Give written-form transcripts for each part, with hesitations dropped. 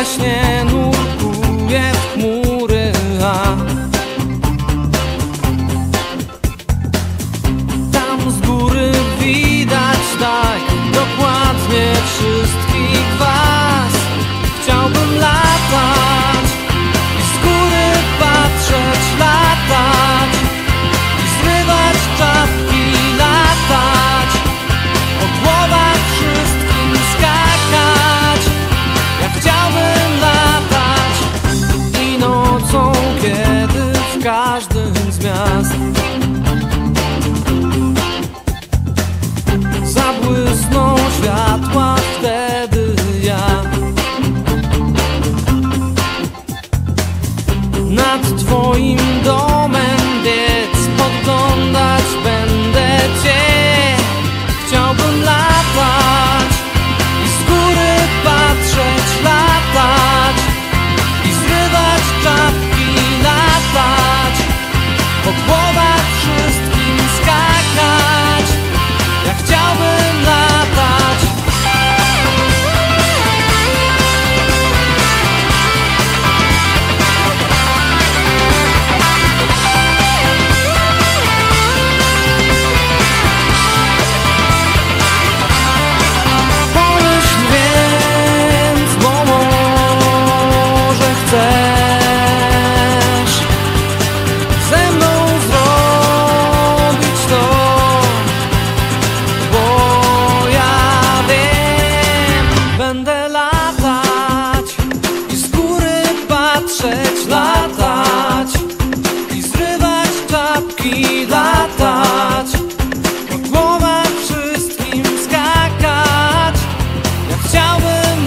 we śnie nurkuję w chmury, tam z góry widać tak dokładnie wszystkich was. Chciałbym latać i z góry patrzeć, latać i zrywać czapki, latać, po głowach wszystkim skakać. Ja chciałbym latać i nocą, kiedy w każdym z miast zabłysną światła, wtedy ja nad twoim domem biec, podglądać będę cię. Chciałbym latać i z góry patrzeć, latać i zrywać czapki, latać, po głowach wszystkim skakać. Ja chciałbym latać. Pomyśl więc, bo może chcesz ze mną zrobić to, bo ja wiem, będę latać i z góry patrzeć, latać i zrywać czapki, latać, po głowach wszystkim skakać. Ja chciałbym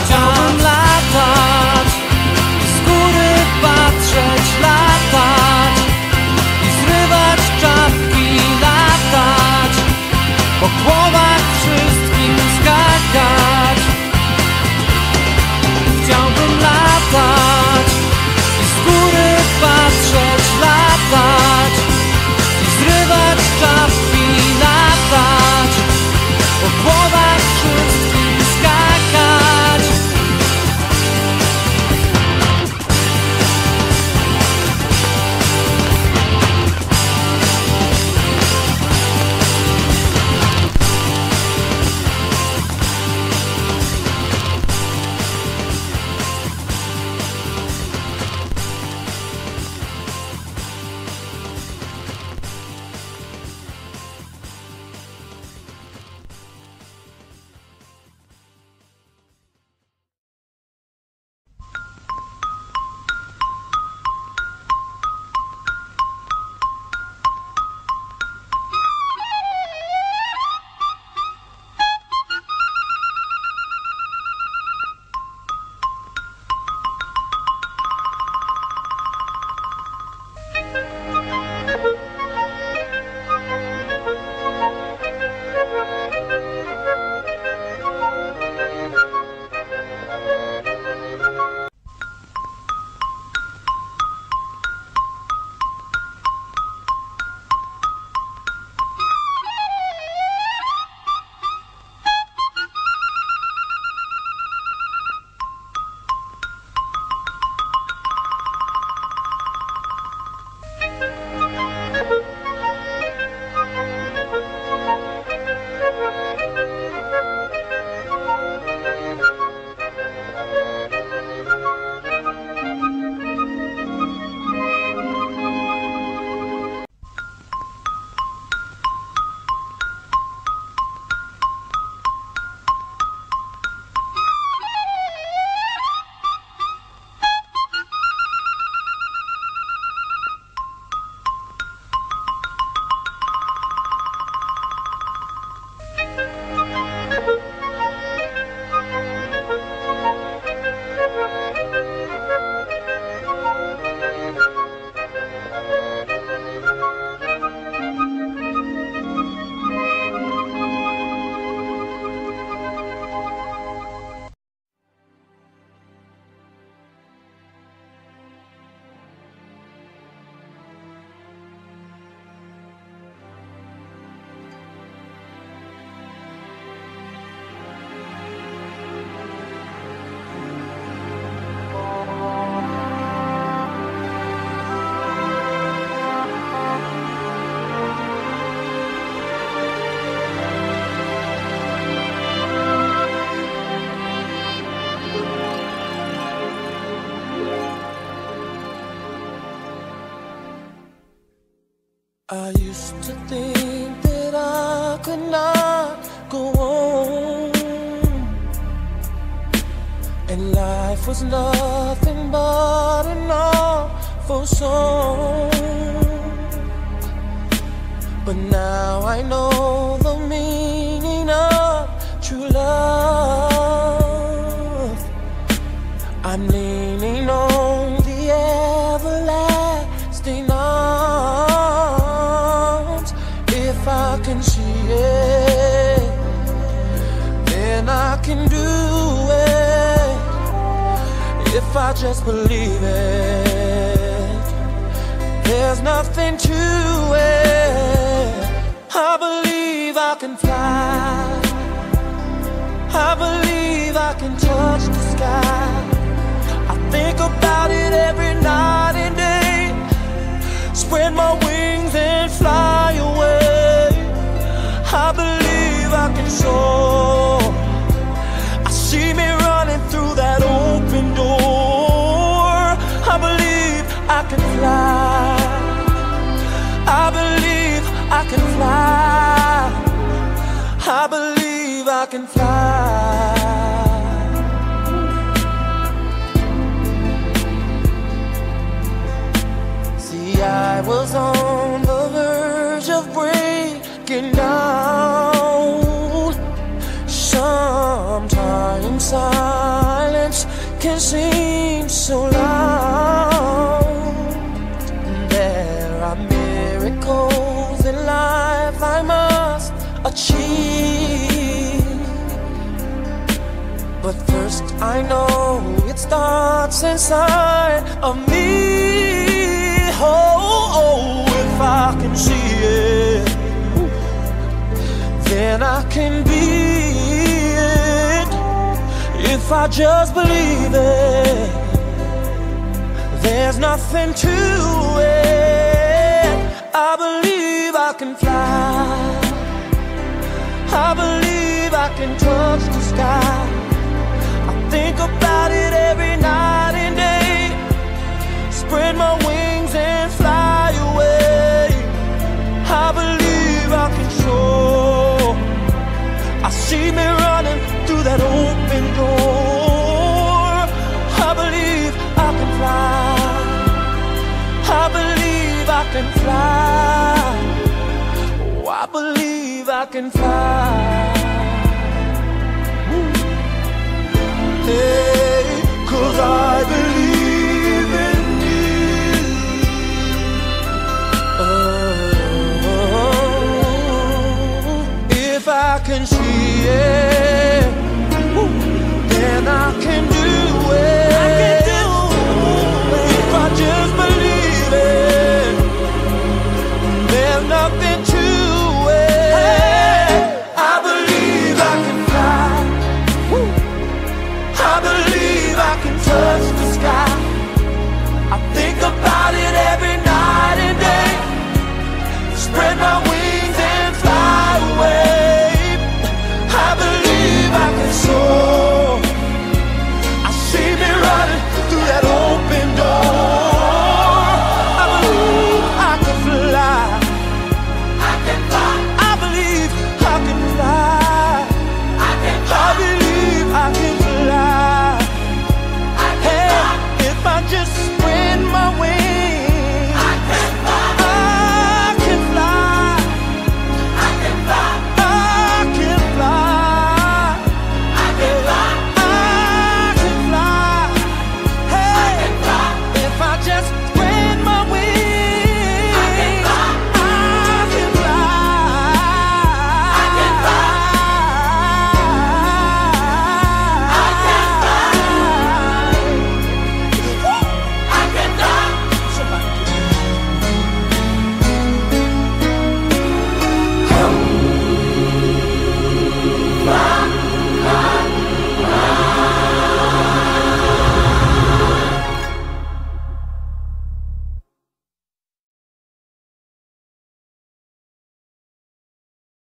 latać i z góry patrzeć, latać i zrywać czapki, latać, po głowach wszystkim skakać. Chciałbym latać i z I used to think that I could not go on, and life was nothing but an awful song. But now I know the meaning of true love. I'm leaning on the everlasting arms. If I can see it, then I can do it. If I just believe it, there's nothing to it. I believe I can fly. I believe I can touch the sky. I think about it every night and day. Spread my wings and fly away. I believe I can soar. I see me running through that open door. I believe I can fly. I believe I can fly. I believe I can fly. See, I was on the verge of breaking down. Sometimes silence can seem so loud. There are miracles in life I must achieve, but first I know it starts inside of me. Oh, if I can see it, then I can be it. If I just believe it, there's nothing to it. I believe I can fly. I believe I can touch the sky. I think about it every night and day. Spread my wings and fly away. I believe I can soar. I see me running through that open door. I believe I can fly. I believe I can fly. Oh, I believe I can fly. Hey, 'cause I believe in you. Oh, if I can see it, then I can do it. I can do it. If I just believe it, there's nothing to it. Hey, I believe I can fly. I believe I can touch